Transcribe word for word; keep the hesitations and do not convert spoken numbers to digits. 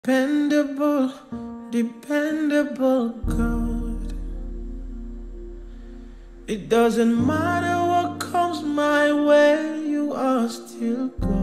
Dependable, dependable God. It doesn't matter what comes my way, you are still God.